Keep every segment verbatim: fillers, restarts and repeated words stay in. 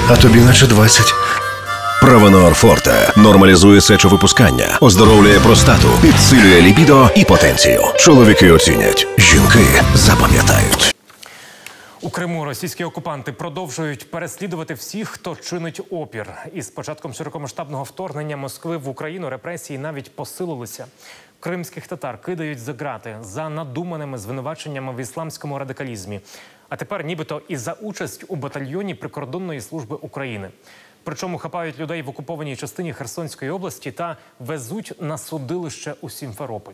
а тобі наче двадцять. Правонор Форте нормалізує сечовипускання, оздоровлює простату, підсилює лібідо і потенцію. Чоловіки оцінять, жінки запам'ятають. У Криму російські окупанти продовжують переслідувати всіх, хто чинить опір. Із початком широкомасштабного вторгнення Москви в Україну репресії навіть посилилися. Кримських татар кидають за ґрати за надуманими звинуваченнями в ісламському радикалізмі. А тепер нібито і за участь у батальйоні прикордонної служби України. Причому хапають людей в окупованій частині Херсонської області та везуть на судилище у Сімферополь.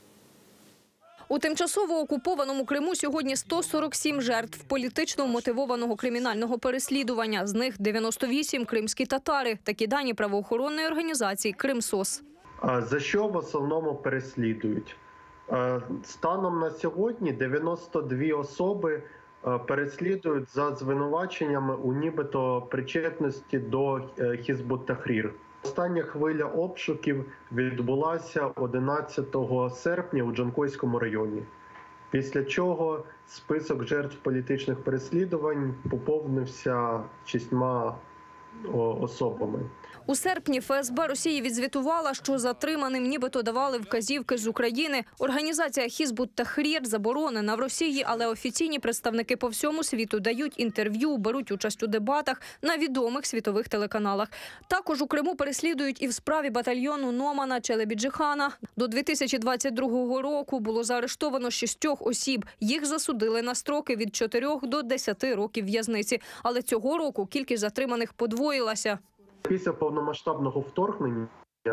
У тимчасово окупованому Криму сьогодні сто сорок сім жертв політично мотивованого кримінального переслідування. З них дев'яносто вісім – кримські татари. Такі дані правоохоронної організації «Кримсос». За що в основному переслідують? Станом на сьогодні дев'яносто дві особи переслідують за звинуваченнями у нібито причетності до Хізбут-Тахрір. Остання хвиля обшуків відбулася одинадцятого серпня у Джанкойському районі. Після чого список жертв політичних переслідувань поповнився шістьма особами. У серпні Еф Ес Бе Росії відзвітувала, що затриманим нібито давали вказівки з України. Організація Хізбут-Тахрір заборонена в Росії, але офіційні представники по всьому світу дають інтерв'ю, беруть участь у дебатах на відомих світових телеканалах. Також у Криму переслідують і в справі батальйону Номана Челебіджихана. До дві тисячі двадцять другого року було заарештовано шістьох осіб. Їх засудили на строки від чотирьох до десяти років в'язниці. Але цього року кількість затриманих подвоїлася. Після повномасштабного вторгнення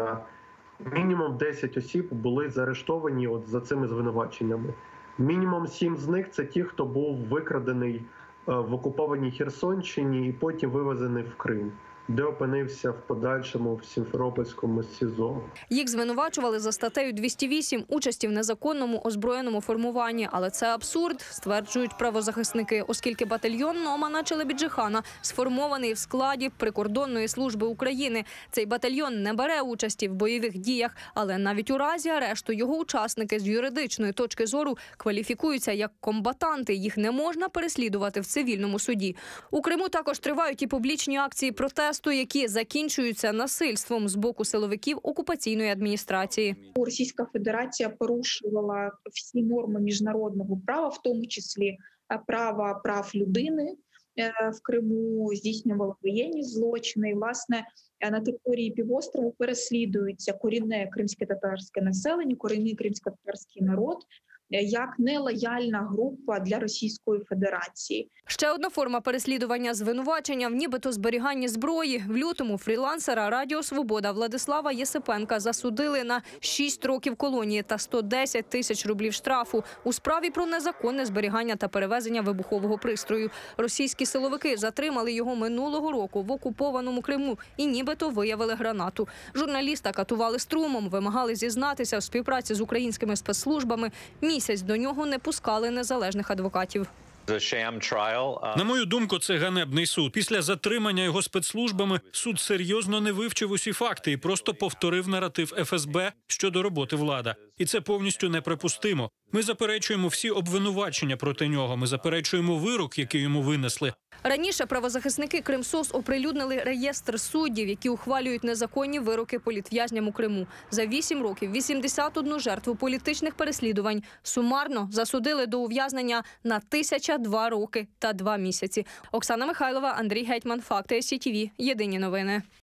мінімум десять осіб були заарештовані от за цими звинуваченнями. Мінімум сім з них – це ті, хто був викрадений в окупованій Херсонщині і потім вивезений в Крим, де опинився в подальшому в Сімферопольському СІЗО. Їх звинувачували за статтею двісті вісім участі в незаконному озброєному формуванні. Але це абсурд, стверджують правозахисники, оскільки батальйон Номана Челебіджихана сформований в складі прикордонної служби України. Цей батальйон не бере участі в бойових діях, але навіть у разі арешту його учасники з юридичної точки зору кваліфікуються як комбатанти. Їх не можна переслідувати в цивільному суді. У Криму також тривають і публічні акції протесту, які закінчуються насильством з боку силовиків окупаційної адміністрації. Російська Федерація порушувала всі норми міжнародного права, в тому числі права прав людини в Криму, здійснювала воєнні злочини. І, власне, на території півострову переслідується корінне кримське татарське населення, корінний кримсько-татарський народ, як нелояльна група для Російської Федерації. Ще одна форма переслідування – звинувачення в нібито зберіганні зброї. В лютому фрілансера Радіо Свобода Владислава Єсипенка засудили на шість років колонії та сто десять тисяч рублів штрафу у справі про незаконне зберігання та перевезення вибухового пристрою. Російські силовики затримали його минулого року в окупованому Криму і нібито виявили гранату. Журналіста катували струмом, вимагали зізнатися в співпраці з українськими спецслужбами. Місяць до нього не пускали незалежних адвокатів. На мою думку, це ганебний суд. Після затримання його спецслужбами суд серйозно не вивчив усі факти і просто повторив наратив Еф Ес Бе щодо роботи влади. І це повністю неприпустимо. Ми заперечуємо всі обвинувачення проти нього, ми заперечуємо вирок, який йому винесли. Раніше правозахисники Кримсос оприлюднили реєстр суддів, які ухвалюють незаконні вироки політв'язням у Криму. За вісім років вісімдесят одну жертву політичних переслідувань сумарно засудили до ув'язнення на тисяча два роки та два місяці. Оксана Михайлова, Андрій Гетьман, Факти Сі Ті Ві. Єдині новини.